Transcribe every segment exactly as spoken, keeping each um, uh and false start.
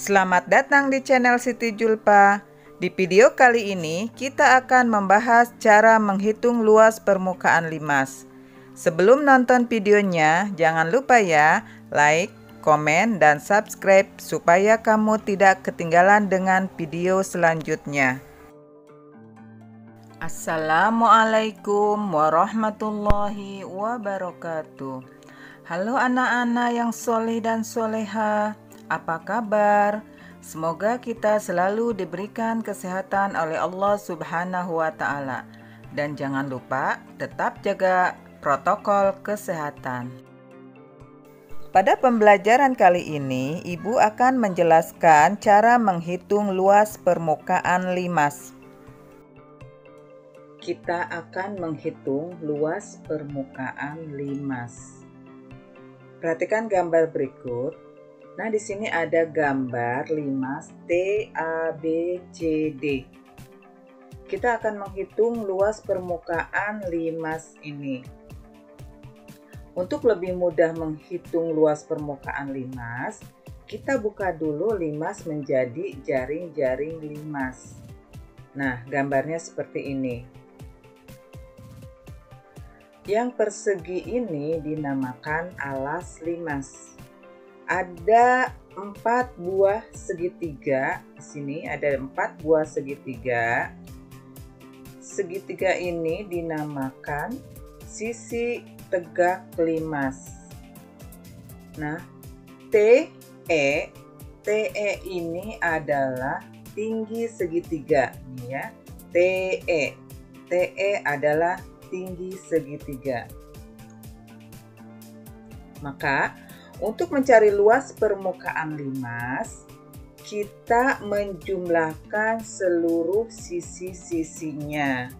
Selamat datang di channel Siti Julpa. Di video kali ini kita akan membahas cara menghitung luas permukaan limas. Sebelum nonton videonya, jangan lupa ya like, komen, dan subscribe supaya kamu tidak ketinggalan dengan video selanjutnya. Assalamualaikum warahmatullahi wabarakatuh. Halo anak-anak yang soleh dan soleha, apa kabar? Semoga kita selalu diberikan kesehatan oleh Allah Subhanahu wa Ta'ala. Dan jangan lupa tetap jaga protokol kesehatan. Pada pembelajaran kali ini, Ibu akan menjelaskan cara menghitung luas permukaan limas. Kita akan menghitung luas permukaan limas. Perhatikan gambar berikut. Nah, di sini ada gambar limas T A B C D. Kita akan menghitung luas permukaan limas ini. Untuk lebih mudah menghitung luas permukaan limas, kita buka dulu limas menjadi jaring-jaring limas. Nah, gambarnya seperti ini. Yang persegi ini dinamakan alas limas. Ada empat buah segitiga. Di sini ada empat buah segitiga. Segitiga ini dinamakan sisi tegak limas. Nah, T E T E ini adalah tinggi segitiga, nih ya. T E T E adalah tinggi segitiga. Maka untuk mencari luas permukaan limas, kita menjumlahkan seluruh sisi-sisinya.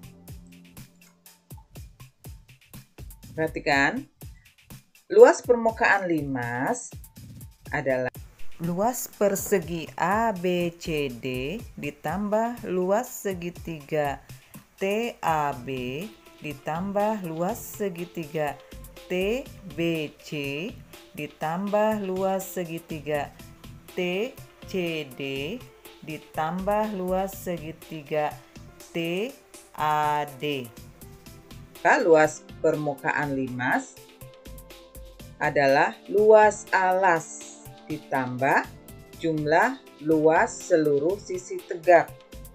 Perhatikan, luas permukaan limas adalah luas persegi A B C D ditambah luas segitiga T A B ditambah luas segitiga T B C ditambah luas segitiga T C D ditambah luas segitiga T A D. Luas permukaan limas adalah luas alas ditambah jumlah luas seluruh sisi tegak.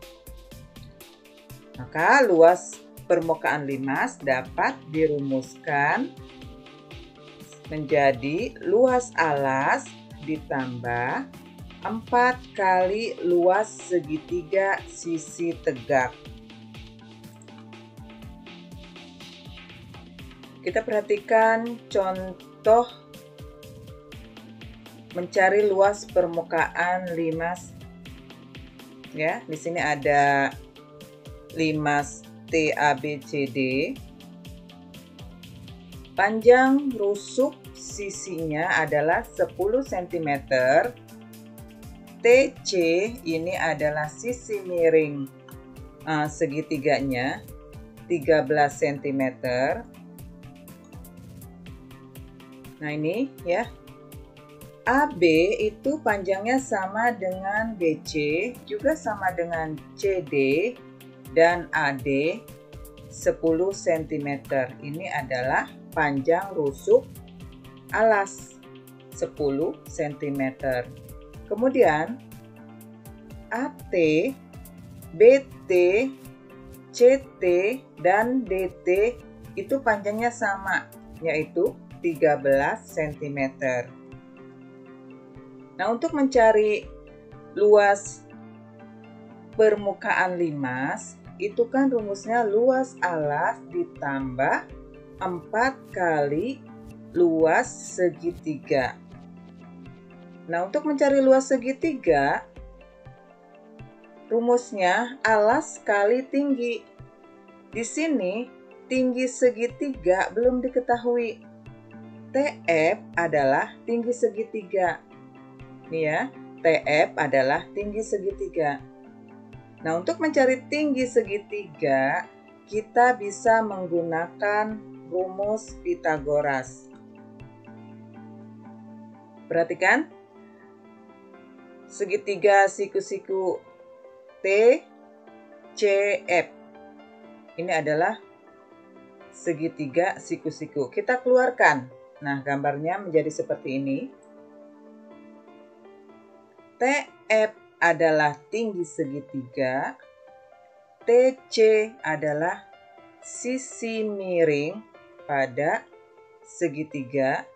Maka luas permukaan limas dapat dirumuskan menjadi luas alas ditambah empat kali luas segitiga sisi tegak. Kita perhatikan contoh mencari luas permukaan limas. Ya, di sini ada limas T A B C D. Panjang rusuk sisinya adalah sepuluh sentimeter. T C ini adalah sisi miring uh, segitiganya tiga belas sentimeter. Nah, ini ya. A B itu panjangnya sama dengan B C, juga sama dengan C D. Dan A D sepuluh sentimeter. Ini adalah panjang rusuk alas sepuluh sentimeter. Kemudian A T, B T, C T, dan D T itu panjangnya sama, yaitu tiga belas sentimeter. Nah, untuk mencari luas permukaan limas, itu kan rumusnya luas alas ditambah empat kali luas segitiga. Nah, untuk mencari luas segitiga, rumusnya alas kali tinggi. Di sini, tinggi segitiga belum diketahui. T F adalah tinggi segitiga. Nih ya, T F adalah tinggi segitiga. Nah, untuk mencari tinggi segitiga, kita bisa menggunakan rumus Pythagoras. Perhatikan, segitiga siku-siku T, C, F. Ini adalah segitiga siku-siku. Kita keluarkan. Nah, gambarnya menjadi seperti ini. T F adalah tinggi segitiga. T C adalah sisi miring pada segitiga.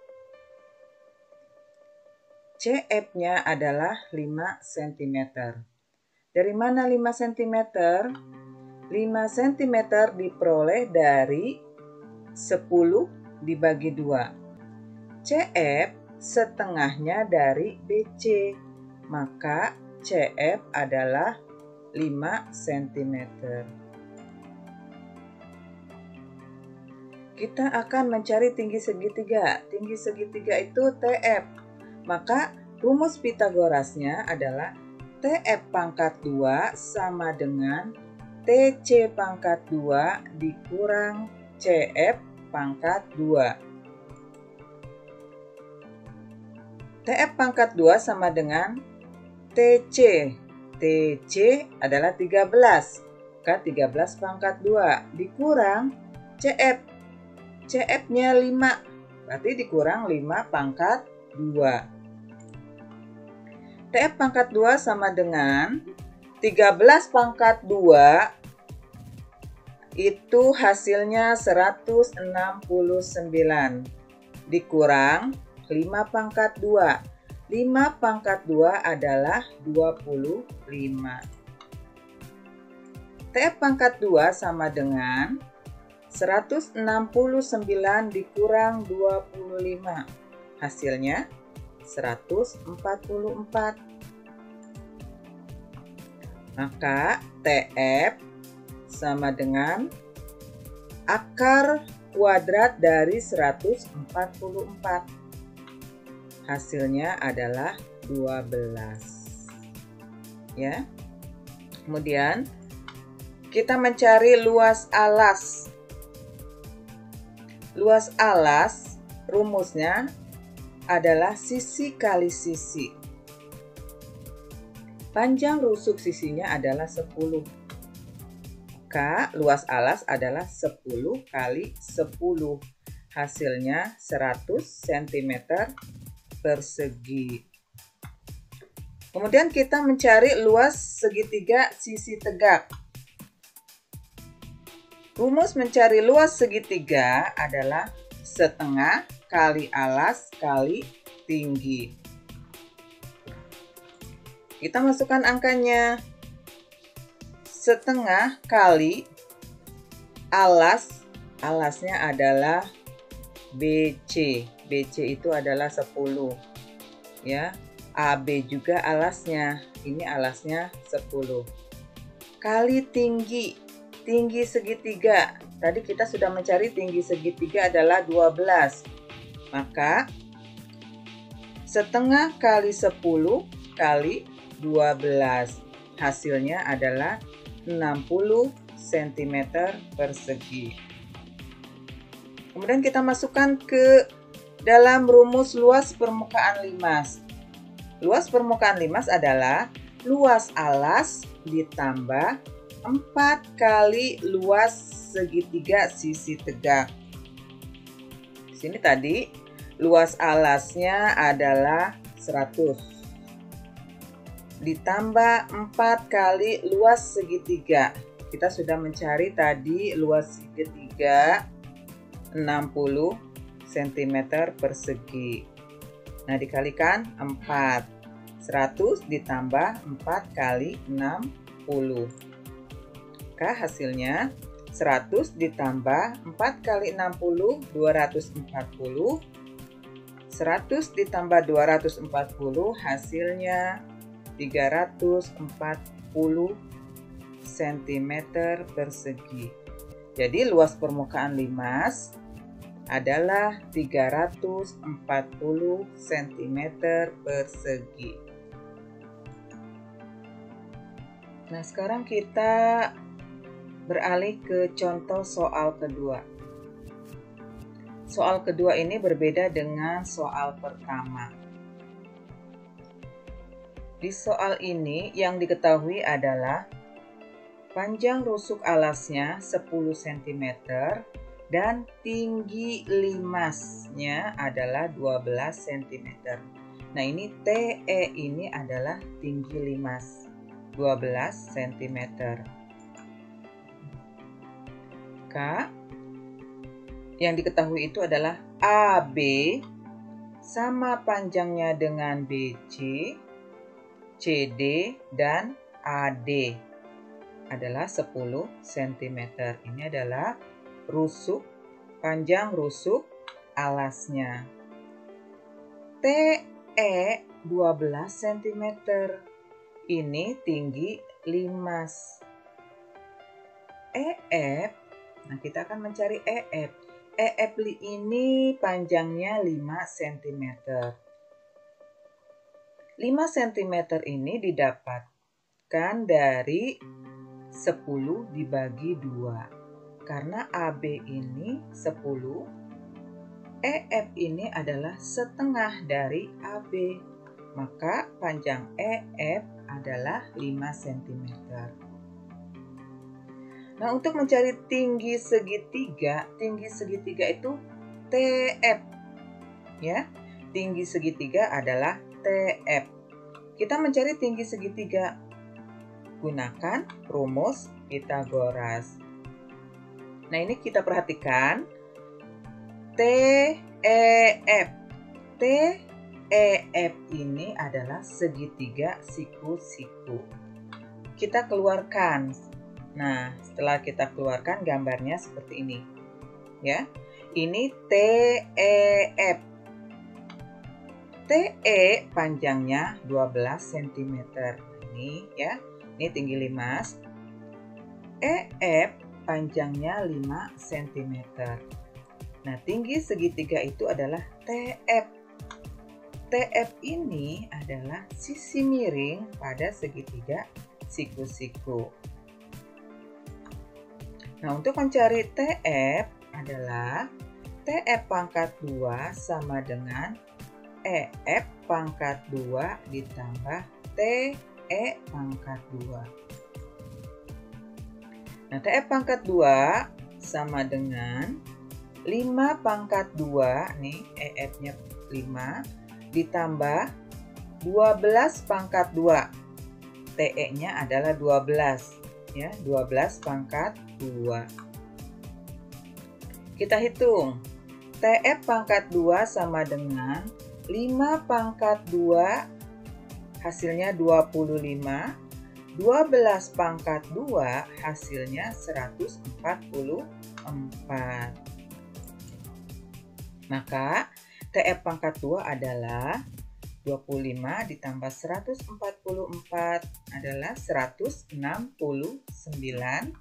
C F-nya adalah lima sentimeter. Dari mana lima sentimeter? lima sentimeter diperoleh dari sepuluh dibagi dua. C F setengahnya dari B C, maka C F adalah lima sentimeter. Kita akan mencari tinggi segitiga. Tinggi segitiga itu T F. Maka rumus Pitagorasnya adalah T F pangkat dua sama dengan T C pangkat dua dikurang C F pangkat dua. T F pangkat dua sama dengan T C. T C adalah tiga belas. Maka tiga belas pangkat dua dikurang C F. C F-nya lima. Berarti dikurang lima pangkat dua. T F pangkat dua sama dengan tiga belas pangkat dua, itu hasilnya seratus enam puluh sembilan. Dikurang lima pangkat dua. lima pangkat dua adalah dua puluh lima. T F pangkat dua sama dengan seratus enam puluh sembilan dikurang dua puluh lima. Hasilnya seratus empat puluh empat. Maka T F sama dengan akar kuadrat dari seratus empat puluh empat. Hasilnya adalah dua belas. Ya. Kemudian kita mencari luas alas. Luas alas rumusnya adalah sisi kali sisi. Panjang rusuk sisinya adalah sepuluh. Maka luas alas adalah sepuluh kali sepuluh. Hasilnya seratus sentimeter persegi. Kemudian kita mencari luas segitiga sisi tegak. Rumus mencari luas segitiga adalah setengah kali alas kali tinggi. Kita masukkan angkanya. Setengah kali alas, alasnya adalah B C. B C itu adalah sepuluh. Ya, A B juga alasnya. Ini alasnya sepuluh. Kali tinggi. Tinggi segitiga. Tadi kita sudah mencari tinggi segitiga adalah dua belas. Maka setengah kali sepuluh kali dua belas. Hasilnya adalah enam puluh sentimeter persegi. Kemudian kita masukkan ke dalam rumus luas permukaan limas. Luas permukaan limas adalah luas alas ditambah empat kali luas segitiga sisi tegak. Di sini tadi luas alasnya adalah seratus. Ditambah empat kali luas segitiga. Kita sudah mencari tadi luas segitiga enam puluh sentimeter persegi. Nah, dikalikan empat. seratus ditambah empat kali enam puluh. Maka hasilnya seratus ditambah empat kali enam puluh, dua ratus empat puluh. seratus ditambah dua ratus empat puluh hasilnya tiga ratus empat puluh sentimeter persegi. Jadi luas permukaan limas adalah tiga ratus empat puluh sentimeter persegi. Nah, sekarang kita beralih ke contoh soal kedua. Soal kedua ini berbeda dengan soal pertama. Di soal ini yang diketahui adalah panjang rusuk alasnya sepuluh sentimeter dan tinggi limasnya adalah dua belas sentimeter. Nah, ini T E ini adalah tinggi limas dua belas sentimeter. K yang diketahui itu adalah A B sama panjangnya dengan B C, C D, dan A D adalah sepuluh sentimeter. Ini adalah rusuk, panjang rusuk alasnya. T E dua belas sentimeter. Ini tinggi limas. E F, nah kita akan mencari E F. E F ini panjangnya lima sentimeter. lima sentimeter ini didapatkan dari sepuluh dibagi dua. Karena A B ini sepuluh, E F ini adalah setengah dari A B. Maka panjang E F adalah lima sentimeter. Nah, untuk mencari tinggi segitiga, tinggi segitiga itu T F. Ya, tinggi segitiga adalah T F. Kita mencari tinggi segitiga gunakan rumus Pythagoras. Nah, ini kita perhatikan T E F. T E F ini adalah segitiga siku-siku. Kita keluarkan. Nah, setelah kita keluarkan gambarnya seperti ini. Ya. Ini T E F. T E panjangnya dua belas sentimeter. Ini ya. Ini tinggi limas. E F panjangnya lima sentimeter. Nah, tinggi segitiga itu adalah T F. T F ini adalah sisi miring pada segitiga siku-siku. Nah, untuk mencari T F adalah T F pangkat dua sama dengan E F pangkat dua ditambah T E pangkat dua. Nah, T F pangkat dua sama dengan lima pangkat dua, nih E F-nya lima, ditambah dua belas pangkat dua. T E-nya adalah dua belas, ya, dua belas pangkat dua. Kita hitung. T F pangkat dua sama dengan lima pangkat dua, hasilnya dua puluh lima. dua belas pangkat dua, hasilnya seratus empat puluh empat. Maka T F pangkat dua adalah dua puluh lima ditambah seratus empat puluh empat adalah seratus enam puluh sembilan.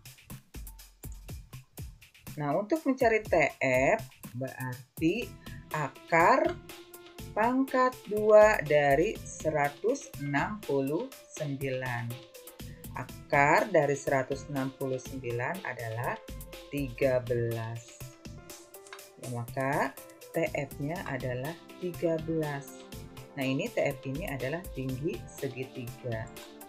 Nah, untuk mencari T F berarti akar pangkat dua dari seratus enam puluh sembilan. Akar dari seratus enam puluh sembilan adalah tiga belas. Ya, maka T F-nya adalah tiga belas. Nah, ini T F ini adalah tinggi segitiga.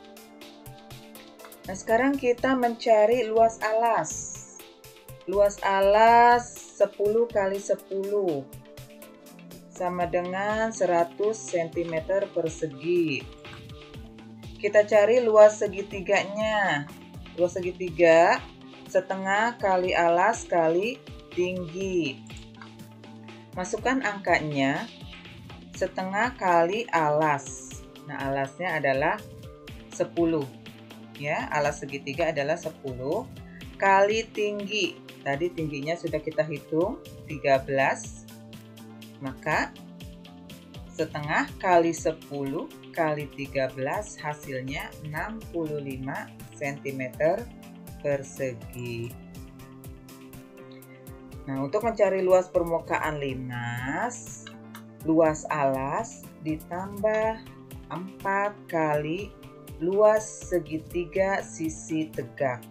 Nah, sekarang kita mencari luas alas. Luas alas sepuluh kali sepuluh sama dengan seratus sentimeter persegi. Kita cari luas segitiganya. Luas segitiga setengah kali alas kali tinggi. Masukkan angkanya setengah kali alas. Nah, alasnya adalah sepuluh. Ya, alas segitiga adalah sepuluh kali tinggi. Tadi tingginya sudah kita hitung tiga belas. Maka setengah kali sepuluh kali tiga belas hasilnya enam puluh lima sentimeter persegi. Nah, untuk mencari luas permukaan limas, luas alas ditambah empat kali luas segitiga sisi tegak.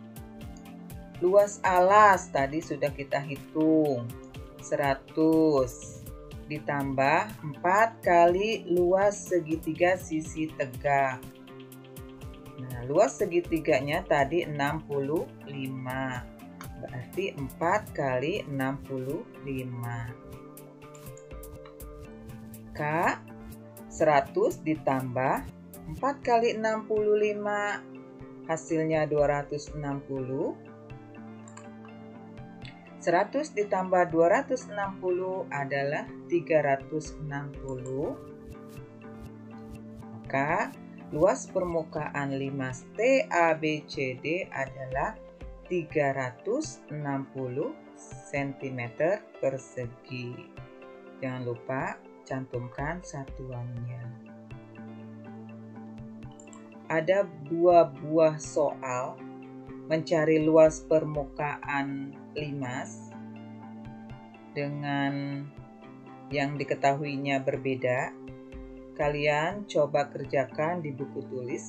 Luas alas tadi sudah kita hitung seratus ditambah empat kali luas segitiga sisi tegak. Nah, luas segitiganya tadi enam puluh lima. Berarti empat kali enam puluh lima. K, seratus ditambah empat kali enam puluh lima, hasilnya dua ratus enam puluh. seratus ditambah dua ratus enam puluh adalah tiga ratus enam puluh. Maka luas permukaan limas T A B C D adalah tiga ratus enam puluh sentimeter persegi. Jangan lupa cantumkan satuannya. Ada dua buah soal mencari luas permukaan limas dengan yang diketahuinya berbeda. Kalian coba kerjakan di buku tulis.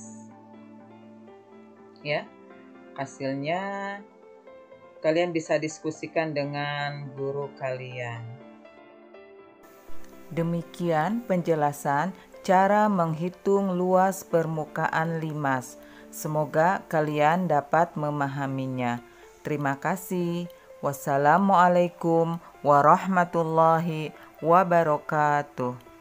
Ya. Hasilnya kalian bisa diskusikan dengan guru kalian. Demikian penjelasan cara menghitung luas permukaan limas. Semoga kalian dapat memahaminya. Terima kasih. Wassalamualaikum warahmatullahi wabarakatuh.